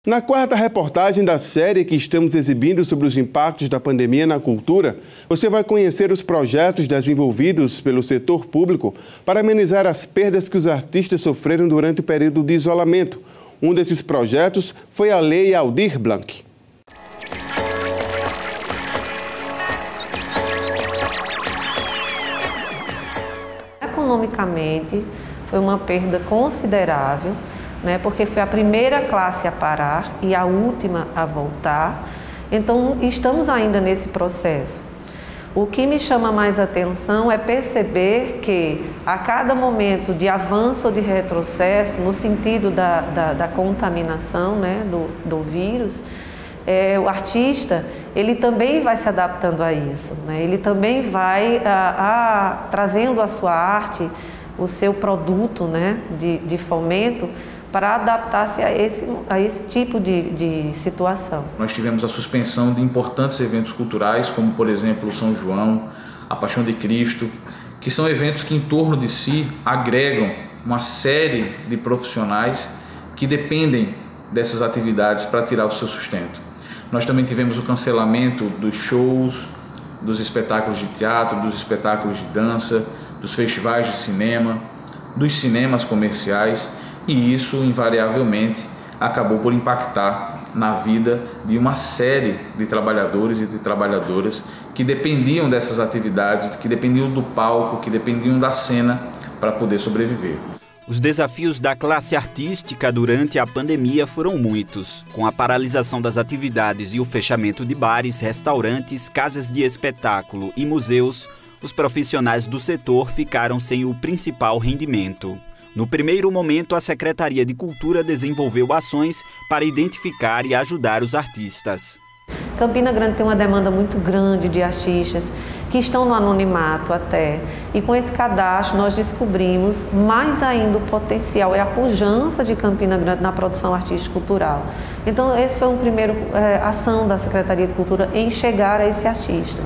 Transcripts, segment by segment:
Na quarta reportagem da série que estamos exibindo sobre os impactos da pandemia na cultura, você vai conhecer os projetos desenvolvidos pelo setor público para amenizar as perdas que os artistas sofreram durante o período de isolamento. Um desses projetos foi a Lei Aldir Blanc. Economicamente, foi uma perda considerável, porque foi a primeira classe a parar e a última a voltar. Então, estamos ainda nesse processo. O que me chama mais atenção é perceber que, a cada momento de avanço ou de retrocesso, no sentido da contaminação do vírus, o artista ele também vai se adaptando a isso, ele também vai trazendo a sua arte, o seu produto de fomento, para adaptar-se a esse tipo de situação. Nós tivemos a suspensão de importantes eventos culturais, como, por exemplo, o São João, a Paixão de Cristo, que são eventos que, em torno de si, agregam uma série de profissionais que dependem dessas atividades para tirar o seu sustento. Nós também tivemos o cancelamento dos shows, dos espetáculos de teatro, dos espetáculos de dança, dos festivais de cinema, dos cinemas comerciais, e isso, invariavelmente, acabou por impactar na vida de uma série de trabalhadores e de trabalhadoras que dependiam dessas atividades, que dependiam do palco, que dependiam da cena para poder sobreviver. Os desafios da classe artística durante a pandemia foram muitos. Com a paralisação das atividades e o fechamento de bares, restaurantes, casas de espetáculo e museus, os profissionais do setor ficaram sem o principal rendimento. No primeiro momento, a Secretaria de Cultura desenvolveu ações para identificar e ajudar os artistas. Campina Grande tem uma demanda muito grande de artistas que estão no anonimato até. E com esse cadastro nós descobrimos mais ainda o potencial e a pujança de Campina Grande na produção artística cultural. Então esse foi uma primeira ação da Secretaria de Cultura em chegar a esse artista.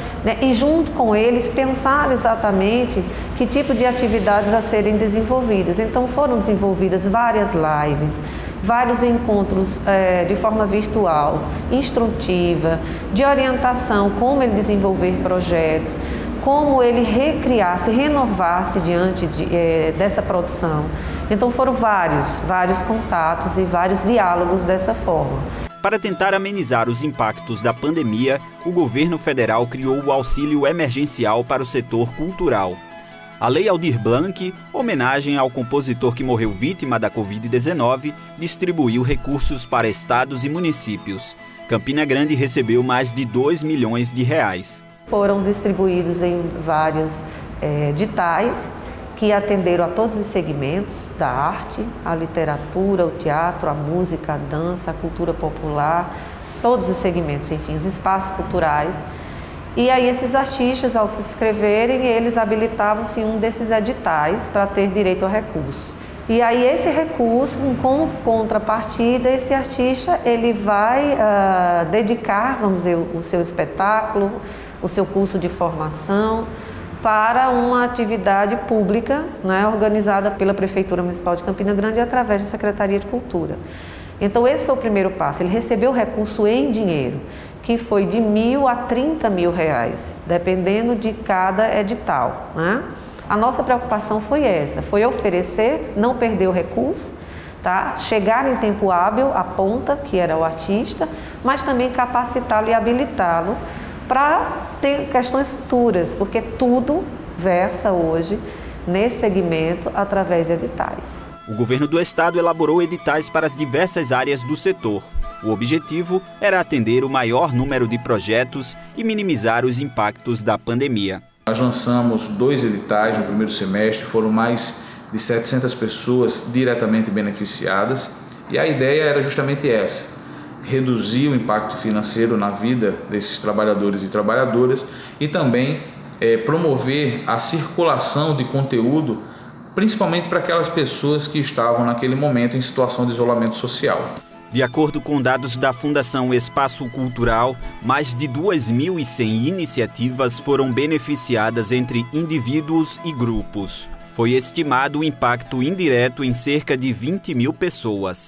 E junto com eles pensar exatamente que tipo de atividades a serem desenvolvidas. Então foram desenvolvidas várias lives, vários encontros de forma virtual, instrutiva, de orientação, como ele desenvolver projetos, como ele recriar-se, renovar-se diante dessa produção. Então foram vários contatos e vários diálogos dessa forma. Para tentar amenizar os impactos da pandemia, o governo federal criou o auxílio emergencial para o setor cultural. A Lei Aldir Blanc, homenagem ao compositor que morreu vítima da Covid-19, distribuiu recursos para estados e municípios. Campina Grande recebeu mais de 2 milhões de reais. Foram distribuídos em vários editais que atenderam a todos os segmentos da arte, a literatura, o teatro, a música, a dança, a cultura popular, todos os segmentos, enfim, os espaços culturais. E aí esses artistas, ao se inscreverem, eles habilitavam-se em um desses editais para ter direito ao recurso. E aí esse recurso, como contrapartida, esse artista ele vai dedicar, vamos dizer, o seu espetáculo, o seu curso de formação, para uma atividade pública, organizada pela Prefeitura Municipal de Campina Grande através da Secretaria de Cultura. Então esse foi o primeiro passo, ele recebeu o recurso em dinheiro, que foi de R$1.000 a R$30.000, dependendo de cada edital. A nossa preocupação foi essa, foi oferecer, não perder o recurso, chegar em tempo hábil à ponta, que era o artista, mas também capacitá-lo e habilitá-lo para ter questões futuras, porque tudo versa hoje nesse segmento através de editais. O governo do estado elaborou editais para as diversas áreas do setor. O objetivo era atender o maior número de projetos e minimizar os impactos da pandemia. Nós lançamos 2 editais no primeiro semestre, foram mais de 700 pessoas diretamente beneficiadas, e a ideia era justamente essa: reduzir o impacto financeiro na vida desses trabalhadores e trabalhadoras e também promover a circulação de conteúdo, principalmente para aquelas pessoas que estavam naquele momento em situação de isolamento social. De acordo com dados da Fundação Espaço Cultural, mais de 2.100 iniciativas foram beneficiadas entre indivíduos e grupos. Foi estimado o impacto indireto em cerca de 20 mil pessoas.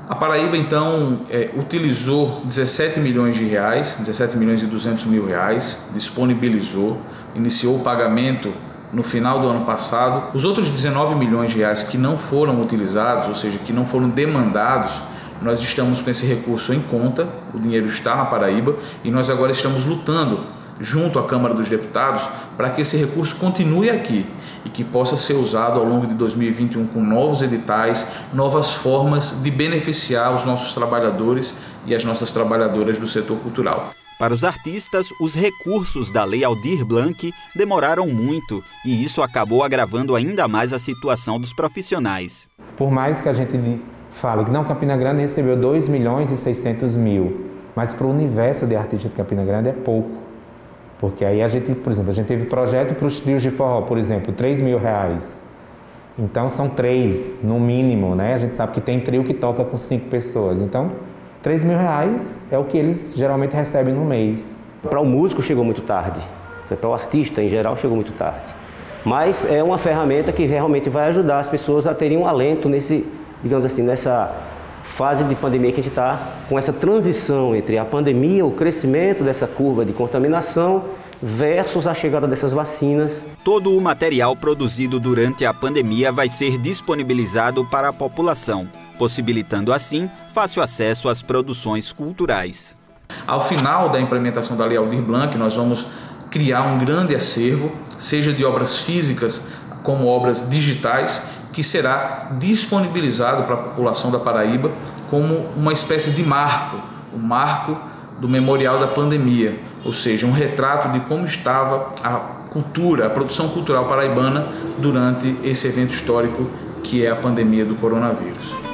A Paraíba, então, utilizou 17 milhões de reais, 17 milhões e 200 mil reais, disponibilizou, iniciou o pagamento no final do ano passado. Os outros 19 milhões de reais que não foram utilizados, ou seja, que não foram demandados, nós estamos com esse recurso em conta, o dinheiro está na Paraíba e nós agora estamos lutando junto à Câmara dos Deputados para que esse recurso continue aqui e que possa ser usado ao longo de 2021 com novos editais, novas formas de beneficiar os nossos trabalhadores e as nossas trabalhadoras do setor cultural. Para os artistas, os recursos da Lei Aldir Blanc demoraram muito e isso acabou agravando ainda mais a situação dos profissionais. Por mais que a gente fale que não, Campina Grande recebeu 2 milhões e 600 mil, mas para o universo de artistas de Campina Grande é pouco. Porque aí a gente, por exemplo, a gente teve projeto para os trios de forró, por exemplo, 3 mil reais. Então são 3, no mínimo, né? A gente sabe que tem trio que toca com 5 pessoas. Então, 3 mil reais é o que eles geralmente recebem no mês. Para o músico chegou muito tarde, para o artista em geral chegou muito tarde. Mas é uma ferramenta que realmente vai ajudar as pessoas a terem um alento nesse, digamos assim, nessa fase de pandemia que a gente está, com essa transição entre a pandemia, o crescimento dessa curva de contaminação versus a chegada dessas vacinas. Todo o material produzido durante a pandemia vai ser disponibilizado para a população, possibilitando assim fácil acesso às produções culturais. Ao final da implementação da Lei Aldir Blanc, nós vamos criar um grande acervo, seja de obras físicas como obras digitais, que será disponibilizado para a população da Paraíba como uma espécie de marco, o marco do memorial da pandemia, ou seja, um retrato de como estava a cultura, a produção cultural paraibana durante esse evento histórico que é a pandemia do coronavírus.